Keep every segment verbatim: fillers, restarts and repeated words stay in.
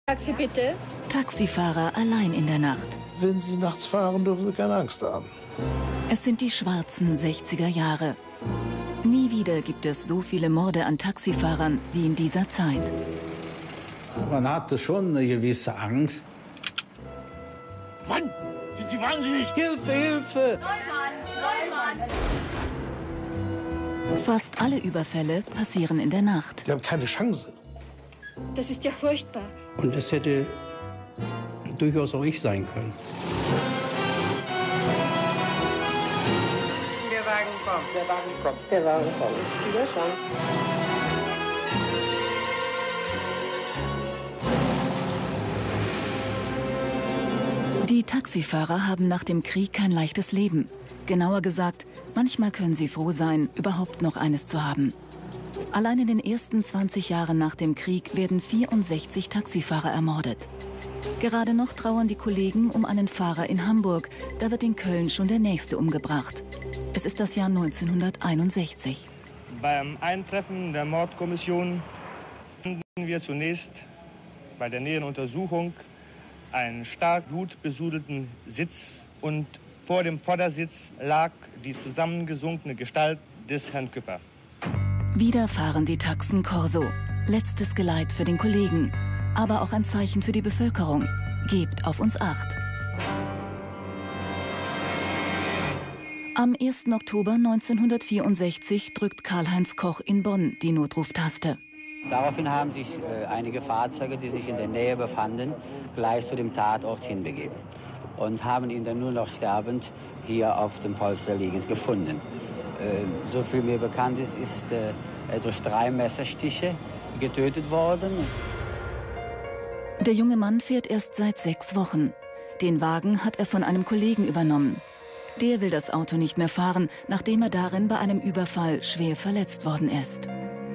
Taxi bitte. Taxifahrer allein in der Nacht. Wenn Sie nachts fahren, dürfen Sie keine Angst haben. Es sind die schwarzen sechziger Jahre. Nie wieder gibt es so viele Morde an Taxifahrern wie in dieser Zeit. Man hatte schon eine gewisse Angst. Mann, sind Sie wahnsinnig? Hilfe, Hilfe! Neumann, Neumann. Fast alle Überfälle passieren in der Nacht. Die haben keine Chance. Das ist ja furchtbar. Und es hätte durchaus auch ich sein können. Der Wagen kommt, der Wagen kommt, der Wagen kommt. Ja, schon. Die Taxifahrer haben nach dem Krieg kein leichtes Leben. Genauer gesagt, manchmal können sie froh sein, überhaupt noch eines zu haben. Allein in den ersten zwanzig Jahren nach dem Krieg werden vierundsechzig Taxifahrer ermordet. Gerade noch trauern die Kollegen um einen Fahrer in Hamburg. Da wird in Köln schon der nächste umgebracht. Es ist das Jahr neunzehnhunderteinundsechzig. Beim Eintreffen der Mordkommission finden wir zunächst bei der näheren Untersuchung einen stark blutbesudelten Sitz und vor dem Vordersitz lag die zusammengesunkene Gestalt des Herrn Küpper. Wieder fahren die Taxen Corso. Letztes Geleit für den Kollegen, aber auch ein Zeichen für die Bevölkerung. Gebt auf uns Acht. Am ersten Oktober neunzehnhundertvierundsechzig drückt Karl-Heinz Koch in Bonn die Notruftaste. Daraufhin haben sich äh, einige Fahrzeuge, die sich in der Nähe befanden, gleich zu dem Tatort hinbegeben und haben ihn dann nur noch sterbend hier auf dem Polster liegend gefunden. Äh, so viel mir bekannt ist, ist äh, er durch drei Messerstiche getötet worden. Der junge Mann fährt erst seit sechs Wochen. Den Wagen hat er von einem Kollegen übernommen. Der will das Auto nicht mehr fahren, nachdem er darin bei einem Überfall schwer verletzt worden ist.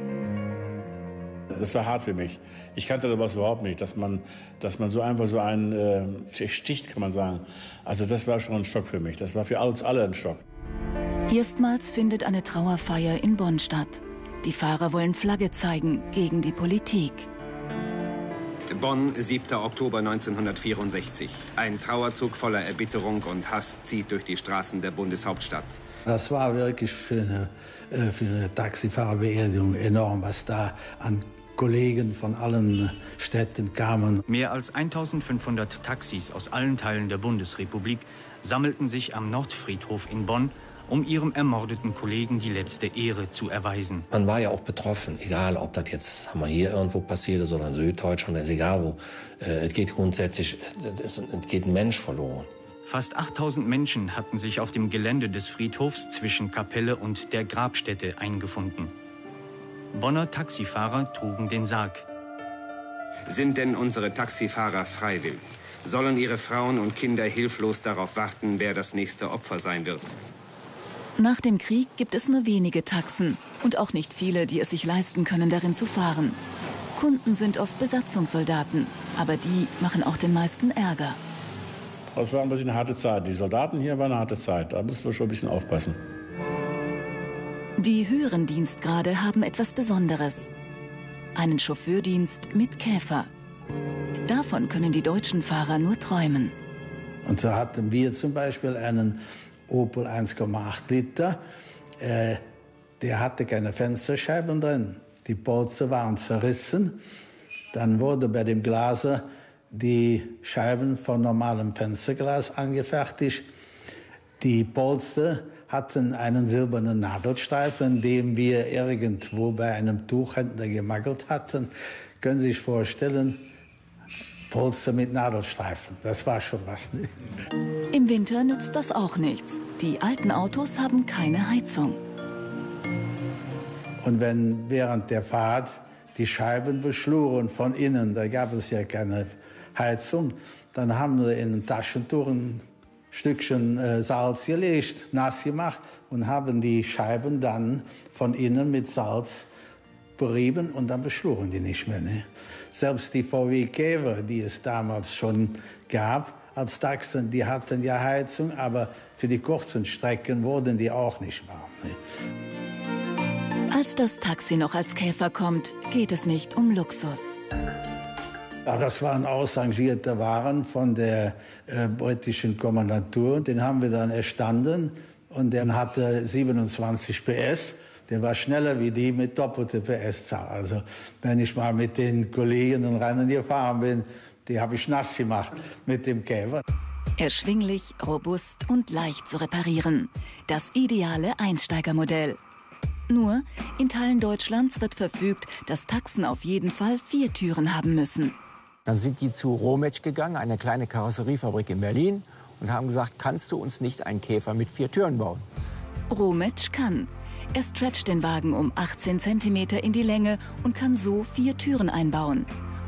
Das war hart für mich. Ich kannte sowas überhaupt nicht, dass man, dass man so einfach so einen äh, sticht, kann man sagen. Also das war schon ein Schock für mich. Das war für uns alle ein Schock. Erstmals findet eine Trauerfeier in Bonn statt. Die Fahrer wollen Flagge zeigen gegen die Politik. Bonn, siebter Oktober neunzehnhundertvierundsechzig. Ein Trauerzug voller Erbitterung und Hass zieht durch die Straßen der Bundeshauptstadt. Das war wirklich für eine, für eine Taxifahrerbeerdigung enorm, was da an Kollegen von allen Städten kamen. Mehr als eintausendfünfhundert Taxis aus allen Teilen der Bundesrepublik sammelten sich am Nordfriedhof in Bonn, um ihrem ermordeten Kollegen die letzte Ehre zu erweisen. Man war ja auch betroffen, egal ob das jetzt haben wir hier irgendwo passiert ist oder in Süddeutschland, ist egal wo. Äh, es geht grundsätzlich, es, es geht ein Mensch verloren. Fast achttausend Menschen hatten sich auf dem Gelände des Friedhofs zwischen Kapelle und der Grabstätte eingefunden. Bonner Taxifahrer trugen den Sarg. Sind denn unsere Taxifahrer freiwillig? Sollen ihre Frauen und Kinder hilflos darauf warten, wer das nächste Opfer sein wird? Nach dem Krieg gibt es nur wenige Taxen und auch nicht viele, die es sich leisten können, darin zu fahren. Kunden sind oft Besatzungssoldaten, aber die machen auch den meisten Ärger. Das war ein bisschen eine harte Zeit. Die Soldaten hier waren eine harte Zeit. Da müssen wir schon ein bisschen aufpassen. Die höheren Dienstgrade haben etwas Besonderes. Einen Chauffeurdienst mit Käfer. Davon können die deutschen Fahrer nur träumen. Und so hatten wir zum Beispiel einen Opel eins Komma acht Liter. Äh, der hatte keine Fensterscheiben drin. Die Polster waren zerrissen. Dann wurde bei dem Glaser die Scheiben von normalem Fensterglas angefertigt. Die Polster hatten einen silbernen Nadelstreifen, den wir irgendwo bei einem Tuchhändler gemackelt hatten. Können Sie sich vorstellen, Polster mit Nadelstreifen, das war schon was. Ne? Im Winter nützt das auch nichts. Die alten Autos haben keine Heizung. Und wenn während der Fahrt die Scheiben beschluren von innen, da gab es ja keine Heizung, dann haben wir in ein Taschentuch ein Stückchen äh, Salz gelegt, nass gemacht und haben die Scheiben dann von innen mit Salz berieben und dann beschluren die nicht mehr. Ne? Selbst die V W Käfer, die es damals schon gab als Taxen, die hatten ja Heizung, aber für die kurzen Strecken wurden die auch nicht warm. Ne? Als das Taxi noch als Käfer kommt, geht es nicht um Luxus. Aber das waren ausrangierte Waren von der äh, britischen Kommandantur. Den haben wir dann erstanden und der hatte siebenundzwanzig P S. Der war schneller wie die mit doppelter P S-Zahl. Also wenn ich mal mit den Kollegen in Rennen gefahren bin, die habe ich nass gemacht mit dem Käfer. Erschwinglich, robust und leicht zu reparieren. Das ideale Einsteigermodell. Nur, in Teilen Deutschlands wird verfügt, dass Taxen auf jeden Fall vier Türen haben müssen. Dann sind die zu Rometsch gegangen, eine kleine Karosseriefabrik in Berlin, und haben gesagt, kannst du uns nicht einen Käfer mit vier Türen bauen? Rometsch kann. Er stretcht den Wagen um achtzehn Zentimeter in die Länge und kann so vier Türen einbauen.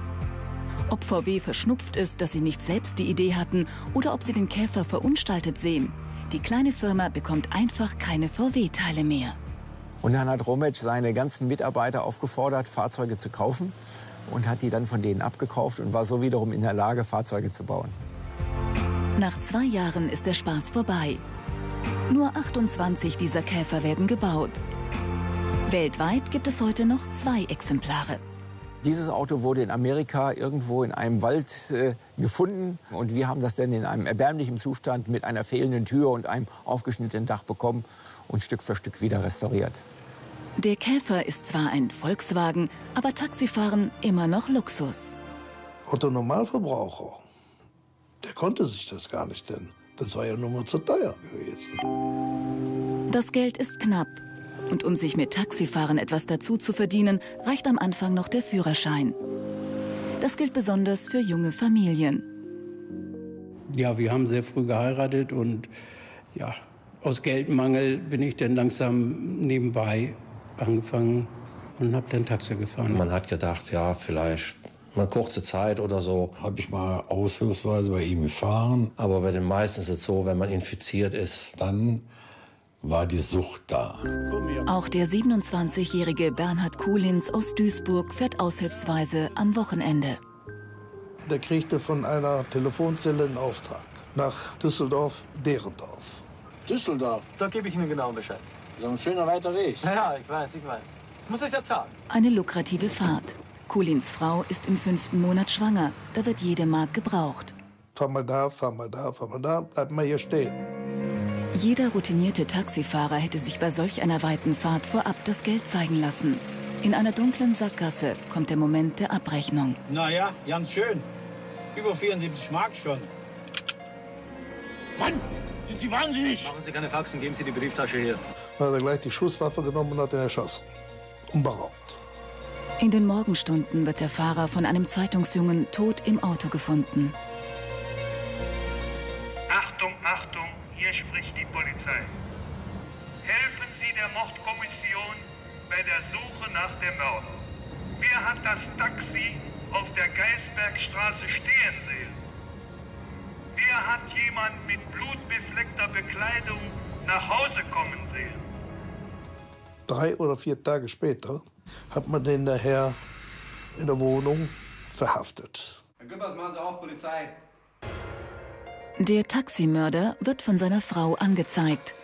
Ob V W verschnupft ist, dass sie nicht selbst die Idee hatten, oder ob sie den Käfer verunstaltet sehen, die kleine Firma bekommt einfach keine V W-Teile mehr. Und dann hat Rometsch seine ganzen Mitarbeiter aufgefordert, Fahrzeuge zu kaufen, und hat die dann von denen abgekauft und war so wiederum in der Lage, Fahrzeuge zu bauen. Nach zwei Jahren ist der Spaß vorbei. Nur achtundzwanzig dieser Käfer werden gebaut. Weltweit gibt es heute noch zwei Exemplare. Dieses Auto wurde in Amerika irgendwo in einem Wald äh, gefunden. Und wir haben das dann in einem erbärmlichen Zustand mit einer fehlenden Tür und einem aufgeschnittenen Dach bekommen und Stück für Stück wieder restauriert. Der Käfer ist zwar ein Volkswagen, aber Taxifahren immer noch Luxus. Otto Normalverbraucher, der konnte sich das gar nicht, denn das war ja nur mal zu teuer gewesen. Das Geld ist knapp. Und um sich mit Taxifahren etwas dazu zu verdienen, reicht am Anfang noch der Führerschein. Das gilt besonders für junge Familien. Ja, wir haben sehr früh geheiratet und ja, aus Geldmangel bin ich dann langsam nebenbei angefangen und habe dann Taxi gefahren. Man hat gedacht, ja, vielleicht mal kurze Zeit oder so. Habe ich mal aushilfsweise bei ihm gefahren. Aber bei den meisten ist es so, wenn man infiziert ist, dann war die Sucht da. Auch der siebenundzwanzigjährige Bernhard Kuhlins aus Duisburg fährt aushilfsweise am Wochenende. Der kriegte von einer Telefonzelle einen Auftrag nach Düsseldorf, Derendorf. Düsseldorf, da gebe ich Ihnen genau Bescheid. So ein schöner weiter Weg. Ja, ja, ich weiß, ich weiß. Ich muss es ja zahlen. Eine lukrative Fahrt. Kuhlins Frau ist im fünften Monat schwanger. Da wird jede Mark gebraucht. Fahr mal da, fahr mal da, fahr mal da, bleib mal hier stehen. Jeder routinierte Taxifahrer hätte sich bei solch einer weiten Fahrt vorab das Geld zeigen lassen. In einer dunklen Sackgasse kommt der Moment der Abrechnung. Na ja, ganz schön. Über vierundsiebzig Mark schon. Mann, sind Sie wahnsinnig? Machen Sie keine Faxen, geben Sie die Brieftasche her. Dann hat er gleich die Schusswaffe genommen und hat ihn erschossen. Und beraubt. In den Morgenstunden wird der Fahrer von einem Zeitungsjungen tot im Auto gefunden. Achtung, Achtung, hier spricht die Polizei. Helfen Sie der Mordkommission bei der Suche nach dem Mörder. Wer hat das Taxi auf der Geisbergstraße stehen sehen? Wer hat jemand mit blutbefleckter Bekleidung nach Hause kommen sehen? Drei oder vier Tage später hat man den nachher in der Wohnung verhaftet. Herr Güppers, machen Sie auf, Polizei. Der Taximörder wird von seiner Frau angezeigt.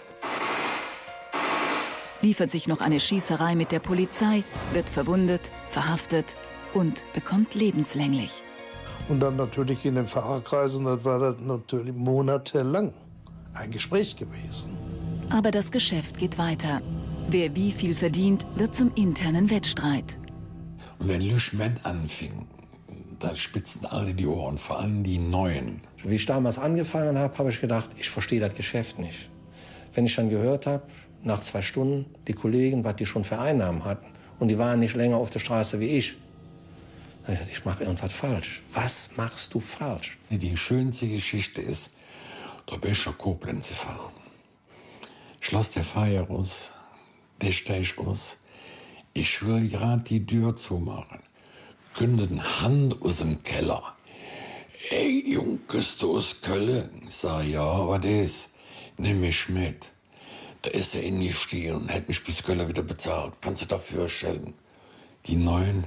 Liefert sich noch eine Schießerei mit der Polizei, wird verwundet, verhaftet und bekommt lebenslänglich. Und dann natürlich in den Fahrerkreisen, das war das natürlich monatelang ein Gespräch gewesen. Aber das Geschäft geht weiter. Wer wie viel verdient, wird zum internen Wettstreit. Und wenn Lüschment anfing, da spitzten alle die Ohren, vor allem die Neuen. Wie ich damals angefangen habe, habe ich gedacht, ich verstehe das Geschäft nicht. Wenn ich dann gehört habe, nach zwei Stunden, die Kollegen, was die schon für Einnahmen hatten, und die waren nicht länger auf der Straße wie ich, dann habe ich gedacht, ich mache irgendwas falsch. Was machst du falsch? Die schönste Geschichte ist, da bin ich nach Koblenz gefahren. Schloss der Feier raus, der steig aus. Ich will gerade die Tür zumachen. Kündet eine Hand aus dem Keller. Ey, Jung, bist du aus Köln? Ich sag, ja, was ist? Nimm mich mit. Da ist er in die Stiege und hätte mich bis Köln wieder bezahlt. Kannst du dafür stellen? Die Neuen.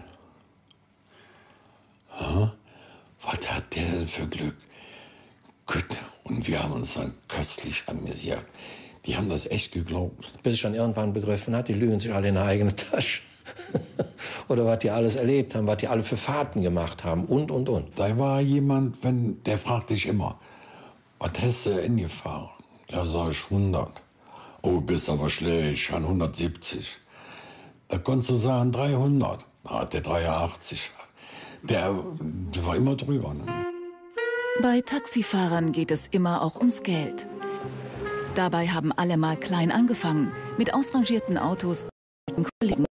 Ha? Was hat der denn für Glück? Gut, und wir haben uns dann köstlich amüsiert. Die haben das echt geglaubt. Bis ich dann irgendwann begriffen habe, die lügen sich alle in der eigene Tasche. Oder was die alles erlebt haben, was die alle für Fahrten gemacht haben und, und, und. Da war jemand, wenn, der fragt dich immer, was hast du denn gefahren? Ja, sag ich hundert. Oh, bist aber schlecht, ich habe hundertsiebzig. Da konntest du sagen dreihundert. Da hat der dreiundachtzig. Der, der war immer drüber. Ne? Bei Taxifahrern geht es immer auch ums Geld. Dabei haben alle mal klein angefangen, mit ausrangierten Autos und Kollegen.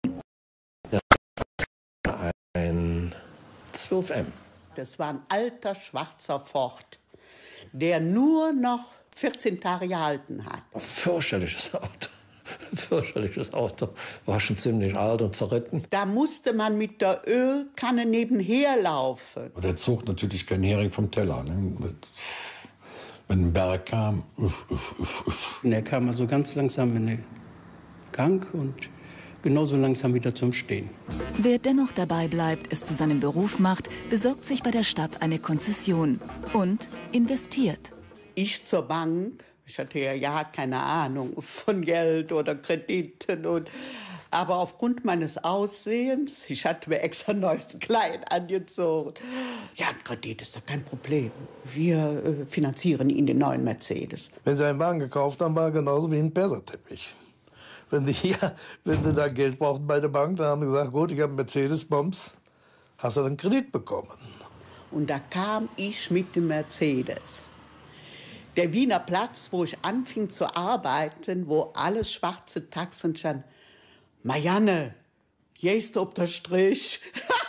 Ein zwölf M. Das war ein alter schwarzer Ford, der nur noch vierzehn Tage gehalten hat. Fürchterliches Auto. Fürchterliches Auto. War schon ziemlich alt und zerritten. Da musste man mit der Ölkanne nebenher laufen. Der zog natürlich kein Hering vom Teller. Ne? Wenn ein Berg kam, uff, uff, uff, uff. Und er kam also ganz langsam in den Gang und genauso langsam wieder zum Stehen. Wer dennoch dabei bleibt, es zu seinem Beruf macht, besorgt sich bei der Stadt eine Konzession und investiert. Ich zur Bank, ich hatte ja, ja keine Ahnung von Geld oder Krediten. Und, aber aufgrund meines Aussehens, ich hatte mir extra ein neues Kleid angezogen. Ja, ein Kredit ist doch kein Problem. Wir äh, finanzieren Ihnen den neuen Mercedes. Wenn Sie einen Wagen gekauft haben, war genauso wie ein Perserteppich. Wenn Sie, ja, wenn Sie da Geld brauchten bei der Bank, dann haben Sie gesagt, gut, ich habe einen Mercedes-Bums, hast du einen Kredit bekommen. Und da kam ich mit dem Mercedes. Der Wiener Platz, wo ich anfing zu arbeiten, wo alle schwarze Taxen standen. Marianne, gehst du auf der Strich?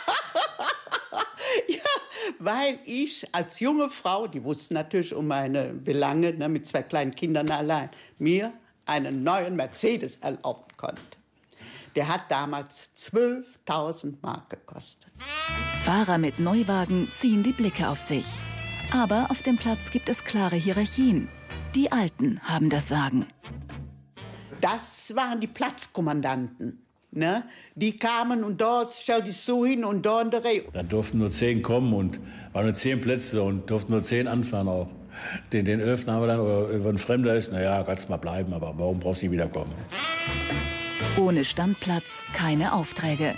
Ja, weil ich als junge Frau, die wussten natürlich um meine Belange, ne, mit zwei kleinen Kindern allein, mir einen neuen Mercedes erlauben konnte. Der hat damals zwölftausend Mark gekostet. Fahrer mit Neuwagen ziehen die Blicke auf sich. Aber auf dem Platz gibt es klare Hierarchien. Die Alten haben das Sagen. Das waren die Platzkommandanten. Ne? Die kamen und da stell dich so hin und da in der Reihe. Da durften nur zehn kommen und waren nur zehn Plätze und durften nur zehn anfahren auch. Den, den Elften haben wir dann, oder wenn ein Fremder ist, naja, kannst mal bleiben, aber warum brauchst du nicht wiederkommen? Ohne Standplatz keine Aufträge.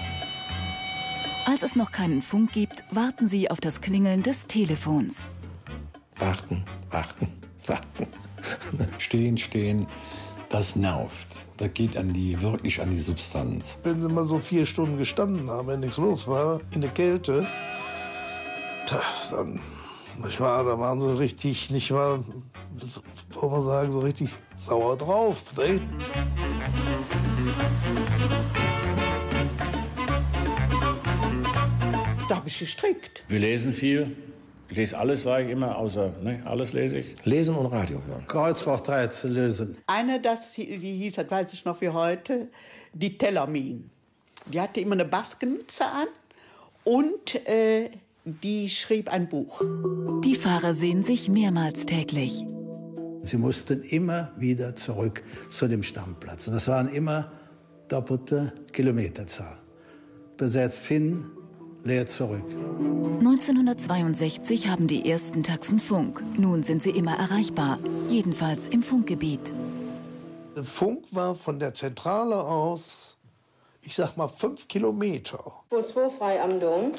Als es noch keinen Funk gibt, warten sie auf das Klingeln des Telefons. Warten, warten, warten. Stehen, stehen, das nervt. Das geht an die, wirklich an die Substanz. Wenn Sie mal so vier Stunden gestanden haben, wenn nichts los war, in der Kälte, dann, nicht wahr, da waren Sie richtig, nicht wahr, wollen wir sagen, so richtig sauer drauf. Ne? Da habe ich gestrickt. Wir lesen viel. Ich lese alles, sage ich immer, außer, ne, alles lese ich. Lesen und Radio hören. Kreuzworträtsel lösen. Eine, das, die hieß, das weiß ich noch wie heute, die Tellermin. Die hatte immer eine Baskenmütze an und äh, die schrieb ein Buch. Die Fahrer sehen sich mehrmals täglich. Sie mussten immer wieder zurück zu dem Stammplatz. Das waren immer doppelte Kilometerzahl. Besetzt hin, leer zurück. neunzehnhundertzweiundsechzig haben die ersten Taxen Funk. Nun sind sie immer erreichbar, jedenfalls im Funkgebiet. Der Funk war von der Zentrale aus, ich sag mal, fünf Kilometer. Wo zwei frei am Dom.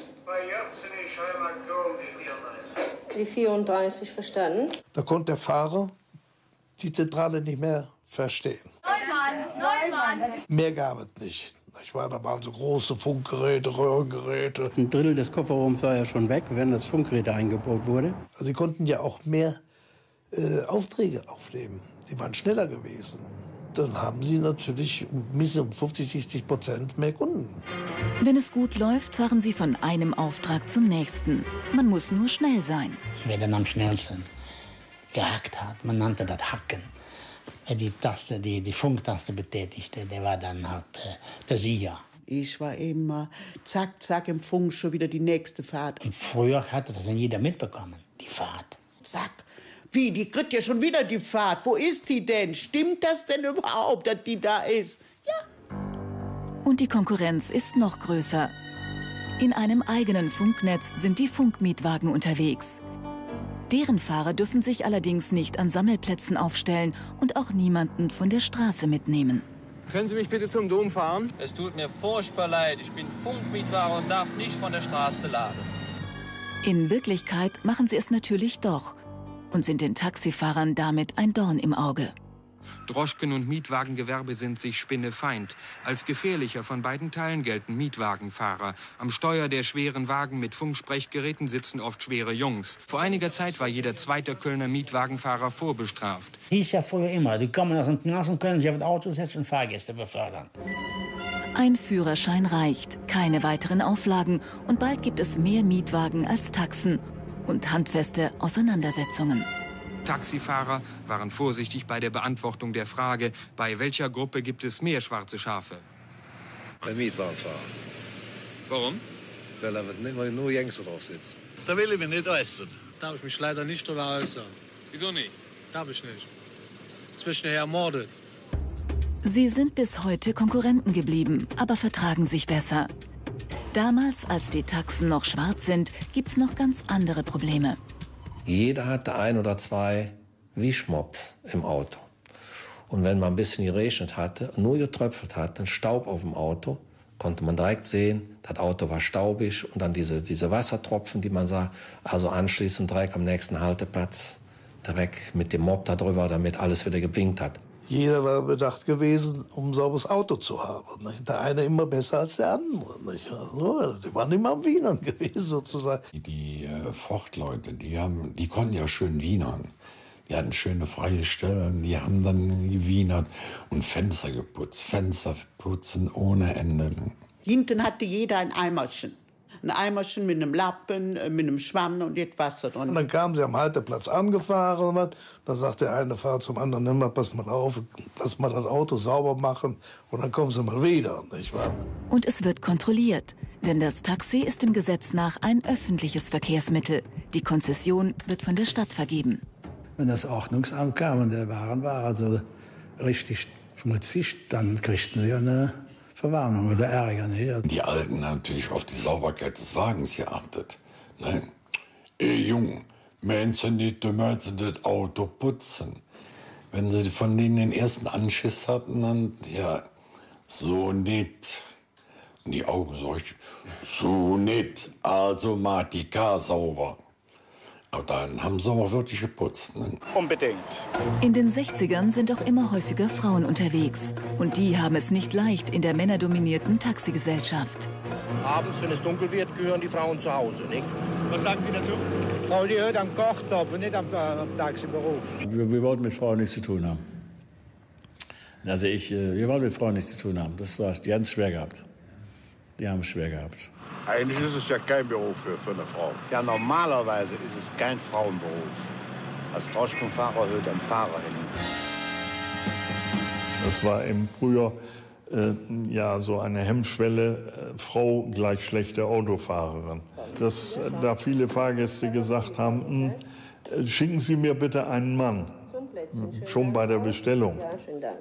Die vierunddreißig verstanden. Da konnte der Fahrer die Zentrale nicht mehr verstehen. Neumann, Neumann. Mehr gab es nicht. Ich war, da waren so große Funkgeräte, Röhrengeräte. Ein Drittel des Kofferraums war ja schon weg, wenn das Funkgerät eingebaut wurde. Sie konnten ja auch mehr äh, Aufträge aufnehmen. Sie waren schneller gewesen. Dann haben sie natürlich um fünfzig, sechzig Prozent mehr Kunden. Wenn es gut läuft, fahren sie von einem Auftrag zum nächsten. Man muss nur schnell sein. Wer dann am schnellsten gehackt hat, man nannte das Hacken. Wer die Taste, die, die Funktaste betätigte, der war dann halt äh, der Sieger. Ich war immer zack, zack im Funk schon wieder die nächste Fahrt. Und früher hatte das dann jeder mitbekommen, die Fahrt. Zack. Wie, die kriegt ja schon wieder die Fahrt. Wo ist die denn? Stimmt das denn überhaupt, dass die da ist? Ja. Und die Konkurrenz ist noch größer. In einem eigenen Funknetz sind die Funkmietwagen unterwegs. Deren Fahrer dürfen sich allerdings nicht an Sammelplätzen aufstellen und auch niemanden von der Straße mitnehmen. Können Sie mich bitte zum Dom fahren? Es tut mir furchtbar leid. Ich bin Funkmietfahrer und darf nicht von der Straße laden. In Wirklichkeit machen sie es natürlich doch und sind den Taxifahrern damit ein Dorn im Auge. Droschken- und Mietwagengewerbe sind sich spinnefeind. Als gefährlicher von beiden Teilen gelten Mietwagenfahrer. Am Steuer der schweren Wagen mit Funksprechgeräten sitzen oft schwere Jungs. Vor einiger Zeit war jeder zweite Kölner Mietwagenfahrer vorbestraft. Hieß ja früher immer, die kommen aus dem Knast und können sich auf das Auto setzen und Fahrgäste befördern. Ein Führerschein reicht, keine weiteren Auflagen und bald gibt es mehr Mietwagen als Taxen und handfeste Auseinandersetzungen. Taxifahrer waren vorsichtig bei der Beantwortung der Frage, bei welcher Gruppe gibt es mehr schwarze Schafe? Bei Mietwagenfahrer. Warum? Weil da immer nur Gangster drauf sitzen. Da will ich mich nicht äußern. Darf ich mich leider nicht drüber äußern. Wieso nicht? Darf ich nicht. Jetzt bin ich nachher ermordet. Sie sind bis heute Konkurrenten geblieben, aber vertragen sich besser. Damals, als die Taxen noch schwarz sind, gibt's noch ganz andere Probleme. Jeder hatte ein oder zwei Wischmops im Auto. Und wenn man ein bisschen geregnet hatte, nur getröpfelt hat, dann Staub auf dem Auto, konnte man direkt sehen, das Auto war staubig und dann diese, diese Wassertropfen, die man sah. Also anschließend direkt am nächsten Halteplatz, direkt mit dem Mob da drüber, damit alles wieder geblinkt hat. Jeder war bedacht gewesen, um ein sauberes Auto zu haben. Nicht? Der eine immer besser als der andere. Nicht? Also, die waren immer am Wienern gewesen, sozusagen. Die äh, Ford-Leute, die, haben, die konnten ja schön wienern. Die hatten schöne freie Stellen, die haben dann gewienert und Fenster geputzt. Fenster putzen ohne Ende. Hinten hatte jeder ein Eimerchen. Ein Eimerchen mit einem Lappen, mit einem Schwamm und jetzt Wasser drin. Und dann kamen sie am Halteplatz angefahren. Und dann sagt der eine Fahrer zum anderen, nimm mal, pass mal auf, lass mal das Auto sauber machen und dann kommen sie mal wieder. Nicht wahr? Und es wird kontrolliert, denn das Taxi ist dem Gesetz nach ein öffentliches Verkehrsmittel. Die Konzession wird von der Stadt vergeben. Wenn das Ordnungsamt kam und der Wagen war also richtig schmutzig, dann kriegten sie eine Verwarnung oder Ärger. Ne? Die Alten haben natürlich auf die Sauberkeit des Wagens geachtet. Nein. Ey, Jung, Menschen nicht, du möchtest das Auto putzen. Wenn sie von denen den ersten Anschiss hatten, dann, ja, so nicht. Und die Augen so richtig, so nicht. Also macht die K sauber. Aber dann haben sie auch wirklich geputzt. Ne? Unbedingt. In den sechzigern sind auch immer häufiger Frauen unterwegs. Und die haben es nicht leicht in der männerdominierten Taxigesellschaft. Abends, wenn es dunkel wird, gehören die Frauen zu Hause, nicht? Was sagen Sie dazu? Die Frau, die hört am Kochtopf und nicht am, äh, am Taxiberuf. Wir, wir wollten mit Frauen nichts zu tun haben. Also ich, äh, wir wollten mit Frauen nichts zu tun haben. Das war's. Die haben es schwer gehabt. Die haben es schwer gehabt. Eigentlich ist es ja kein Beruf für, für eine Frau. Ja, normalerweise ist es kein Frauenberuf. Als Droschkenfahrer hört ein Fahrer hin. Das war im Frühjahr äh, ja so eine Hemmschwelle, äh, Frau gleich schlechte Autofahrerin. Dass äh, da viele Fahrgäste gesagt haben, äh, schicken Sie mir bitte einen Mann. Schon bei der Bestellung. Ja, schönen Dank.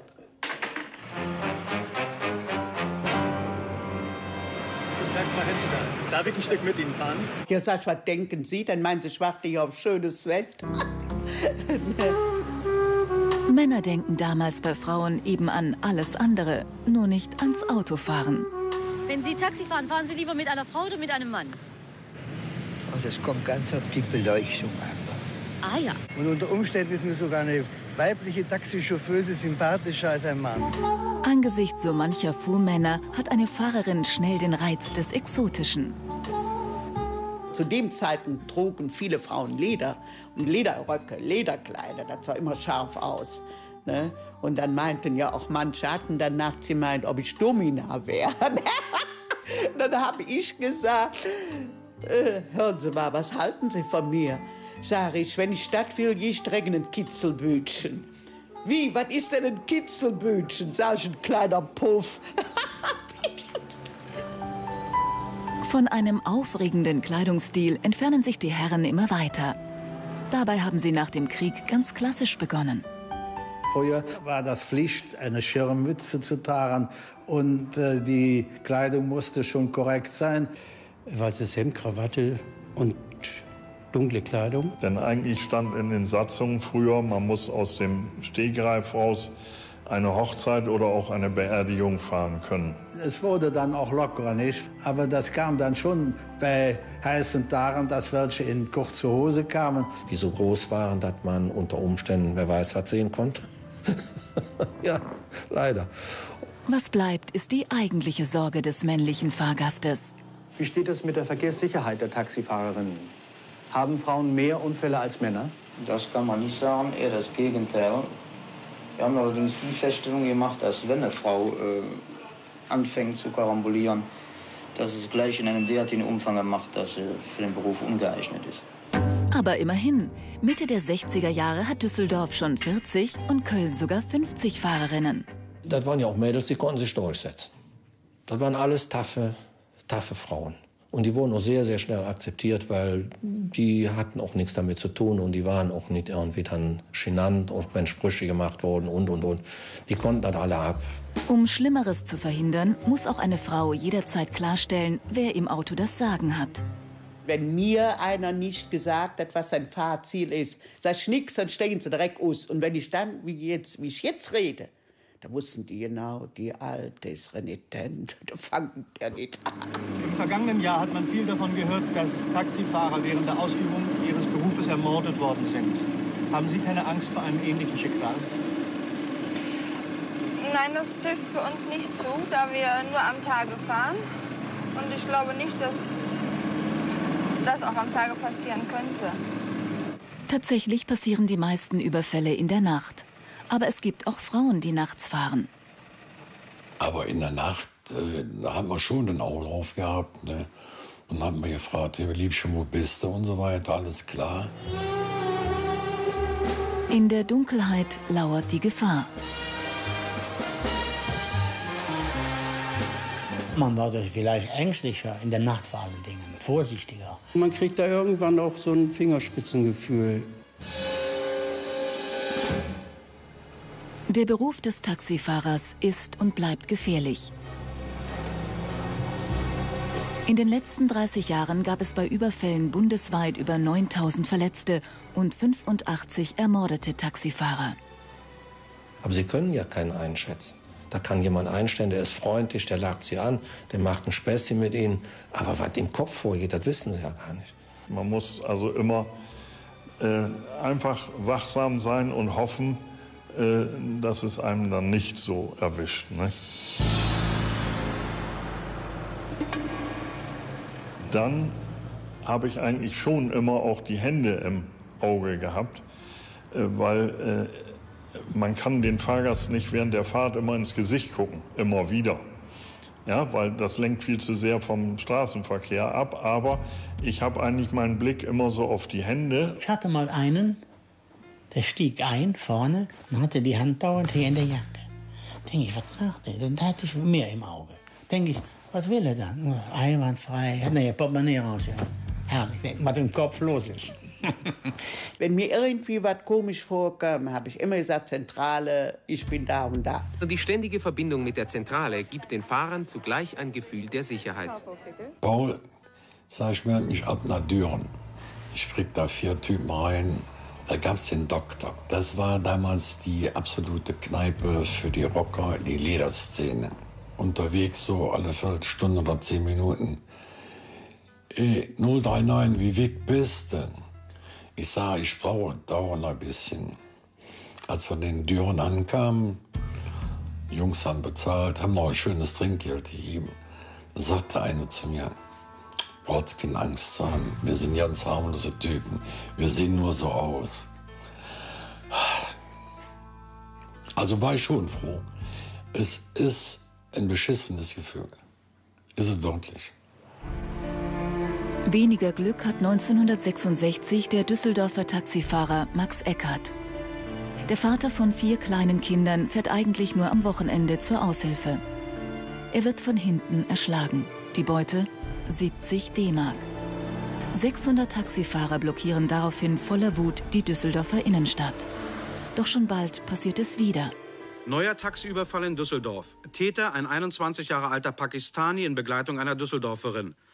Darf ich ein Stück mit Ihnen fahren? Ja, sag ich, was denken Sie? Dann meinen Sie, ich warte hier auf schönes Wetter. Männer denken damals bei Frauen eben an alles andere, nur nicht ans Autofahren. Wenn Sie Taxi fahren, fahren Sie lieber mit einer Frau oder mit einem Mann? Oh, das kommt ganz auf die Beleuchtung an. Ah ja. Und unter Umständen ist mir sogar eine weibliche Taxichauffeuse sympathischer als ein Mann. Angesichts so mancher Fuhrmänner hat eine Fahrerin schnell den Reiz des Exotischen. Zu den Zeiten trugen viele Frauen Leder und Lederröcke, Lederkleider. Das sah immer scharf aus. Ne? Und dann meinten ja auch manche hatten dann nachts gemeint, ob ich Domina wäre. Dann habe ich gesagt, äh, hören Sie mal, was halten Sie von mir? Sag ich, wenn ich Stadt will, gehe ich direkt in ein Kitzelbütchen. Wie, was ist denn ein Kitzelbütchen? Sag ich, ein kleiner Puff. Von einem aufregenden Kleidungsstil entfernen sich die Herren immer weiter. Dabei haben sie nach dem Krieg ganz klassisch begonnen. Früher war das Pflicht, eine Schirmmütze zu tragen und äh, die Kleidung musste schon korrekt sein. Weißes Hemd, Krawatte und dunkle Kleidung. Denn eigentlich stand in den Satzungen früher, man muss aus dem Stegreif raus eine Hochzeit oder auch eine Beerdigung fahren können. Es wurde dann auch lockerer, nicht? Aber das kam dann schon bei heißen Tagen, dass welche in kurze Hose kamen. Die so groß waren, dass man unter Umständen, wer weiß, was sehen konnte. Ja, leider. Was bleibt, ist die eigentliche Sorge des männlichen Fahrgastes. Wie steht es mit der Verkehrssicherheit der Taxifahrerinnen? Haben Frauen mehr Unfälle als Männer? Das kann man nicht sagen, eher das Gegenteil. Wir haben allerdings die Feststellung gemacht, dass wenn eine Frau äh, anfängt zu karambolieren, dass es gleich in einem derartigen Umfang macht, dass sie für den Beruf ungeeignet ist. Aber immerhin, Mitte der sechziger Jahre hat Düsseldorf schon vierzig und Köln sogar fünfzig Fahrerinnen. Das waren ja auch Mädels, die konnten sich durchsetzen. Das waren alles taffe, taffe Frauen. Und die wurden auch sehr, sehr schnell akzeptiert, weil die hatten auch nichts damit zu tun und die waren auch nicht irgendwie dann genannt, auch wenn Sprüche gemacht wurden und, und, und. Die konnten das alle ab. Um Schlimmeres zu verhindern, muss auch eine Frau jederzeit klarstellen, wer im Auto das Sagen hat. Wenn mir einer nicht gesagt hat, was sein Fahrziel ist, sag ich nix, dann steigen sie direkt aus. Und wenn ich dann, wie, jetzt, wie ich jetzt rede, da wussten die genau, die Alte ist renitent, da fängt er nicht an. Im vergangenen Jahr hat man viel davon gehört, dass Taxifahrer während der Ausübung ihres Berufes ermordet worden sind. Haben Sie keine Angst vor einem ähnlichen Schicksal? Nein, das trifft für uns nicht zu, da wir nur am Tage fahren. Und ich glaube nicht, dass das auch am Tage passieren könnte. Tatsächlich passieren die meisten Überfälle in der Nacht. Aber es gibt auch Frauen, die nachts fahren. Aber in der Nacht, äh, da haben wir schon ein Auge drauf gehabt. Ne? Und haben wir gefragt, Liebchen, wo bist du und so weiter, alles klar. In der Dunkelheit lauert die Gefahr. Man war vielleicht ängstlicher in der Nacht vor allen Dingen, vorsichtiger. Man kriegt da irgendwann auch so ein Fingerspitzengefühl. Der Beruf des Taxifahrers ist und bleibt gefährlich. In den letzten dreißig Jahren gab es bei Überfällen bundesweit über neuntausend Verletzte und fünfundachtzig ermordete Taxifahrer. Aber Sie können ja keinen einschätzen. Da kann jemand einstellen, der ist freundlich, der lacht Sie an, der macht ein Späßchen mit Ihnen. Aber was im Kopf vorgeht, das wissen Sie ja gar nicht. Man muss also immer äh, einfach wachsam sein und hoffen, dass es einem dann nicht so erwischt. Ne? Dann habe ich eigentlich schon immer auch die Hände im Auge gehabt, weil äh, man kann den Fahrgast nicht während der Fahrt immer ins Gesicht gucken, immer wieder. Ja, weil das lenkt viel zu sehr vom Straßenverkehr ab. Aber ich habe eigentlich meinen Blick immer so auf die Hände. Ich hatte mal einen, der stieg ein vorne und hatte die Hand dauernd hier in der Jacke. Denke ich, was macht der? Dann hatte ich mehr im Auge. Denke ich, was will er dann? Einwandfrei, hat ne Portemonnaie raus. Ja. Herrlich, was im Kopf los ist. Wenn mir irgendwie was komisch vorkam, habe ich immer gesagt, Zentrale, ich bin da und da. Die ständige Verbindung mit der Zentrale gibt den Fahrern zugleich ein Gefühl der Sicherheit. Paul, sag ich mir mich ab nach Düren. Ich krieg da vier Typen rein. Da gab's den Doktor. Das war damals die absolute Kneipe für die Rocker, die Lederszene. Unterwegs so alle Viertelstunde oder zehn Minuten. Ey, null drei neun, wie weg bist du? Ich sage, ich brauche dauernd ein bisschen. Als wir in den Düren ankamen, die Jungs haben bezahlt, haben noch ein schönes Trinkgeld gegeben. Da sagte einer zu mir, braucht's keine Angst zu haben, wir sind ganz harmlose Typen, wir sehen nur so aus. Also war ich schon froh. Es ist ein beschissenes Gefühl. Ist es wirklich. Weniger Glück hat neunzehnhundertsechsundsechzig der Düsseldorfer Taxifahrer Max Eckert. Der Vater von vier kleinen Kindern fährt eigentlich nur am Wochenende zur Aushilfe. Er wird von hinten erschlagen. Die Beute siebzig D-Mark. sechshundert Taxifahrer blockieren daraufhin voller Wut die Düsseldorfer Innenstadt. Doch schon bald passiert es wieder. Neuer Taxiüberfall in Düsseldorf. Täter, ein einundzwanzig Jahre alter Pakistani in Begleitung einer Düsseldorferin.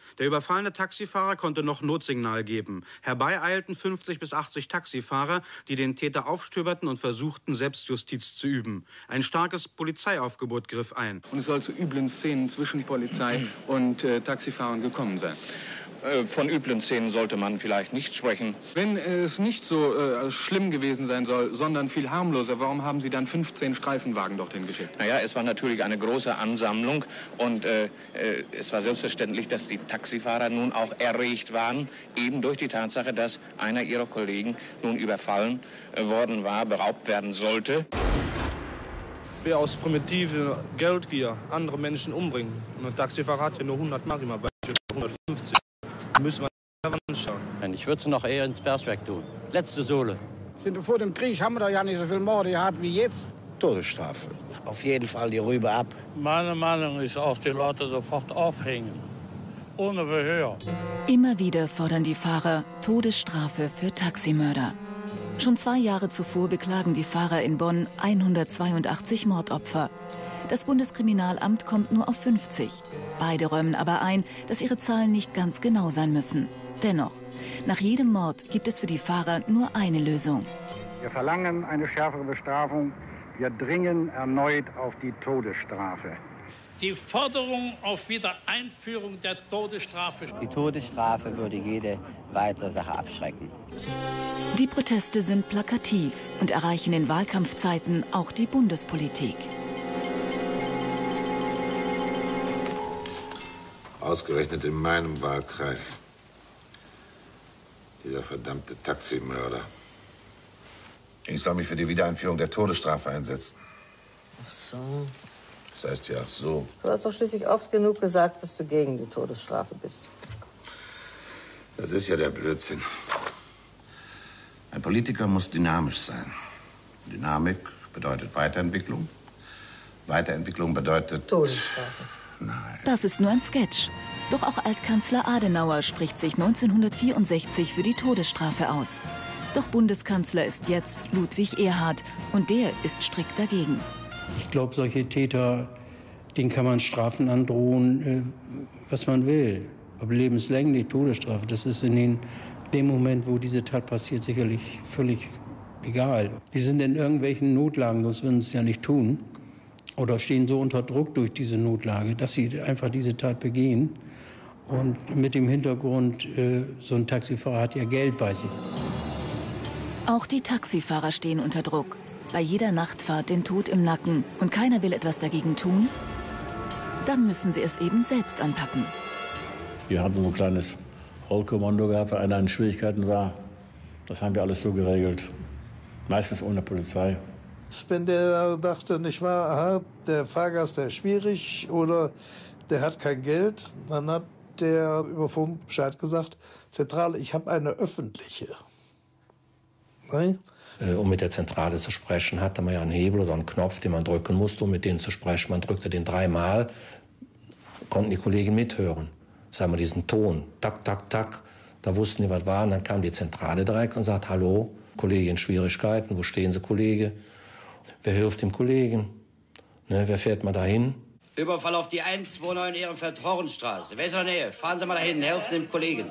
Der überfallene Taxifahrer konnte noch Notsignal geben. Herbeieilten fünfzig bis achtzig Taxifahrer, die den Täter aufstöberten und versuchten, Selbstjustiz zu üben. Ein starkes Polizeiaufgebot griff ein. Und es soll zu üblen Szenen zwischen Polizei und äh, Taxifahrern gekommen sein. Von üblen Szenen sollte man vielleicht nicht sprechen. Wenn es nicht so äh, schlimm gewesen sein soll, sondern viel harmloser, warum haben Sie dann fünfzehn Streifenwagen dorthin geschickt? Naja, es war natürlich eine große Ansammlung und äh, äh, es war selbstverständlich, dass die Taxifahrer nun auch erregt waren, eben durch die Tatsache, dass einer ihrer Kollegen nun überfallen äh, worden war, beraubt werden sollte. Wer aus primitive Geldgier andere Menschen umbringen. Und ein Taxifahrer hat ja nur hundert Mark immer bei hundertfünfzig. Müssen wir anschauen. Ich würde es noch eher ins Bergwerk tun. Letzte Sohle. Vor dem Krieg haben wir doch ja nicht so viel Morde gehabt wie jetzt. Todesstrafe. Auf jeden Fall die Rübe ab. Meine Meinung ist auch, die Leute sofort aufhängen. Ohne Verhör. Immer wieder fordern die Fahrer Todesstrafe für Taximörder. Schon zwei Jahre zuvor beklagen die Fahrer in Bonn hundertzweiundachtzig Mordopfer. Das Bundeskriminalamt kommt nur auf fünfzig. Beide räumen aber ein, dass ihre Zahlen nicht ganz genau sein müssen. Dennoch, nach jedem Mord gibt es für die Fahrer nur eine Lösung. Wir verlangen eine schärfere Bestrafung. Wir dringen erneut auf die Todesstrafe. Die Forderung auf Wiedereinführung der Todesstrafe. Die Todesstrafe würde jede weitere Sache abschrecken. Die Proteste sind plakativ und erreichen in Wahlkampfzeiten auch die Bundespolitik. Ausgerechnet in meinem Wahlkreis. Dieser verdammte Taximörder. Ich soll mich für die Wiedereinführung der Todesstrafe einsetzen. Ach so. Das heißt ja, ach so. Du hast doch schließlich oft genug gesagt, dass du gegen die Todesstrafe bist. Das ist ja der Blödsinn. Ein Politiker muss dynamisch sein. Dynamik bedeutet Weiterentwicklung. Weiterentwicklung bedeutet... Todesstrafe. Nein. Das ist nur ein Sketch. Doch auch Altkanzler Adenauer spricht sich neunzehnhundertvierundsechzig für die Todesstrafe aus. Doch Bundeskanzler ist jetzt Ludwig Erhard und der ist strikt dagegen. Ich glaube, solche Täter, denen kann man Strafen androhen, was man will. Aber lebenslänglich Todesstrafe, das ist in den, dem Moment, wo diese Tat passiert, sicherlich völlig egal. Die sind in irgendwelchen Notlagen, sonst würden sie es ja nicht tun. Oder stehen so unter Druck durch diese Notlage, dass sie einfach diese Tat begehen. Und mit dem Hintergrund, äh, so ein Taxifahrer hat ja Geld bei sich. Auch die Taxifahrer stehen unter Druck. Bei jeder Nachtfahrt den Tod im Nacken und keiner will etwas dagegen tun, dann müssen sie es eben selbst anpacken. Wir hatten so ein kleines Rollkommando gehabt, weil einer in Schwierigkeiten war. Das haben wir alles so geregelt. Meistens ohne Polizei. Wenn der dachte, nicht wahr, aha, der Fahrgast, der ist schwierig oder der hat kein Geld, dann hat der über Funk Bescheid gesagt, Zentrale, ich habe eine öffentliche. Nein? Um mit der Zentrale zu sprechen, hatte man ja einen Hebel oder einen Knopf, den man drücken musste, um mit denen zu sprechen. Man drückte den dreimal, konnten die Kollegen mithören. Sagen wir diesen Ton, tak, tak, tak. Da wussten die, was war. Und dann kam die Zentrale direkt und sagt, hallo, Kollege in Schwierigkeiten, wo stehen Sie, Kollege? Wer hilft dem Kollegen? Ne, wer fährt mal dahin? Überfall auf die eins zwei neun Ehrenfeld-Hornstraße. Wer ist in der Nähe? Fahren Sie mal dahin, helfen dem Kollegen.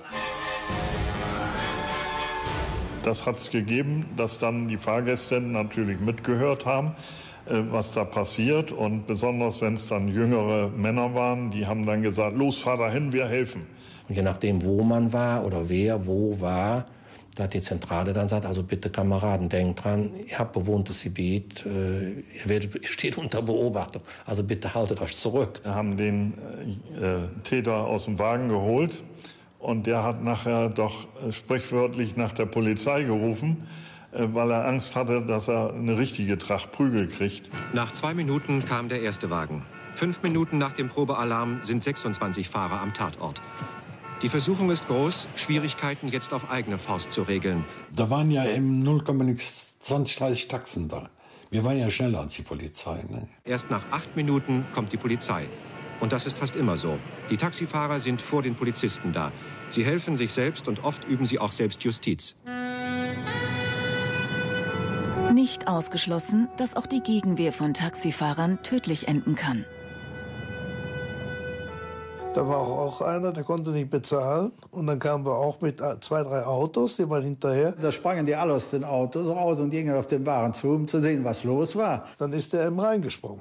Das hat es gegeben, dass dann die Fahrgäste natürlich mitgehört haben, was da passiert. Und besonders, wenn es dann jüngere Männer waren, die haben dann gesagt, los, fahr dahin, wir helfen. Und je nachdem, wo man war oder wer wo war, da hat die Zentrale dann gesagt, also bitte Kameraden, denkt dran, ihr habt bewohntes Gebiet, äh, ihr werdet, steht unter Beobachtung, also bitte haltet euch zurück. Wir haben den äh, Täter aus dem Wagen geholt und der hat nachher doch äh, sprichwörtlich nach der Polizei gerufen, äh, weil er Angst hatte, dass er eine richtige Tracht Prügel kriegt. Nach zwei Minuten kam der erste Wagen. Fünf Minuten nach dem Probealarm sind sechsundzwanzig Fahrer am Tatort. Die Versuchung ist groß, Schwierigkeiten jetzt auf eigene Faust zu regeln. Da waren ja im null Komma zwanzig, dreißig Taxen da. Wir waren ja schneller als die Polizei. Ne? Erst nach acht Minuten kommt die Polizei. Und das ist fast immer so. Die Taxifahrer sind vor den Polizisten da. Sie helfen sich selbst und oft üben sie auch selbst Justiz. Nicht ausgeschlossen, dass auch die Gegenwehr von Taxifahrern tödlich enden kann. Da war auch einer, der konnte nicht bezahlen. Und dann kamen wir auch mit zwei, drei Autos, die waren hinterher. Da sprangen die alle aus den Autos raus und gingen auf den Wagen zu, um zu sehen, was los war. Dann ist er im Rhein gesprungen.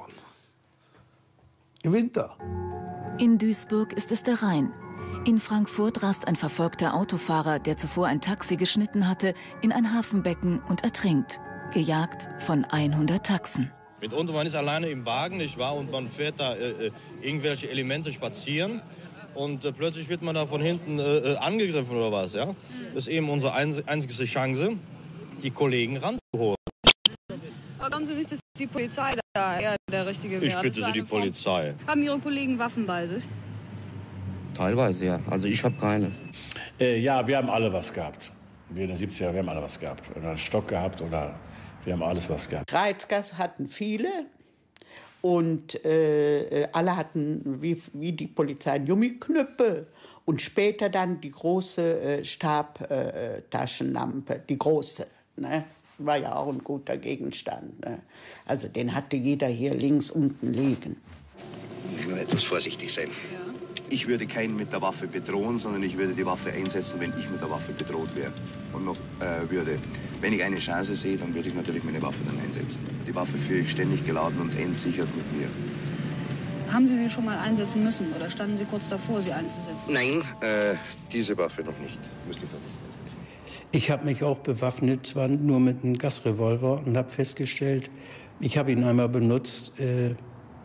Im Winter. In Duisburg ist es der Rhein. In Frankfurt rast ein verfolgter Autofahrer, der zuvor ein Taxi geschnitten hatte, in ein Hafenbecken und ertrinkt. Gejagt von hundert Taxen. Mitunter man ist alleine im Wagen, nicht wahr? Und man fährt da äh, irgendwelche Elemente spazieren und äh, plötzlich wird man da von hinten äh, angegriffen oder was, ja? Das ist eben unsere einzige Chance, die Kollegen ranzuholen. Aber glauben Sie nicht, dass die Polizei da eher der richtige wäre? Ich bitte Sie, die Polizei. Haben Ihre Kollegen Waffen bei sich? Teilweise, ja. Also ich habe keine. Äh, ja, wir haben alle was gehabt. Wir in den siebziger Jahren, wir haben alle was gehabt. Oder einen Stock gehabt oder wir haben alles was gehabt. Reizgas hatten viele und äh, alle hatten, wie, wie die Polizei, Gummiknüppel und später dann die große äh, Stabtaschenlampe, äh, die große, ne? War ja auch ein guter Gegenstand. Ne? Also den hatte jeder hier links unten liegen. Ich will etwas vorsichtig sein. Ich würde keinen mit der Waffe bedrohen, sondern ich würde die Waffe einsetzen, wenn ich mit der Waffe bedroht wäre. Und noch äh, würde, wenn ich eine Chance sehe, dann würde ich natürlich meine Waffe dann einsetzen. Die Waffe führe ich ständig geladen und entsichert mit mir. Haben Sie sie schon mal einsetzen müssen oder standen Sie kurz davor, sie einzusetzen? Nein, äh, diese Waffe noch nicht. Müsste ich noch nicht einsetzen. Ich habe mich auch bewaffnet, zwar nur mit einem Gasrevolver, und habe festgestellt, ich habe ihn einmal benutzt, äh,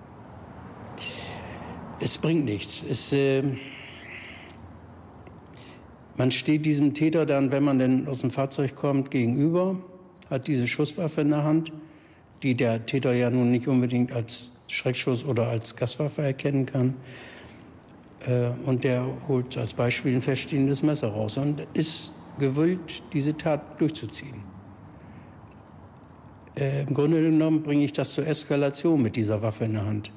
es bringt nichts. Es, äh, man steht diesem Täter dann, wenn man denn aus dem Fahrzeug kommt, gegenüber, hat diese Schusswaffe in der Hand, die der Täter ja nun nicht unbedingt als Schreckschuss oder als Gaswaffe erkennen kann. Äh, und der holt als Beispiel ein feststehendes Messer raus und ist gewillt, diese Tat durchzuziehen. Äh, Im Grunde genommen bringe ich das zur Eskalation mit dieser Waffe in der Hand.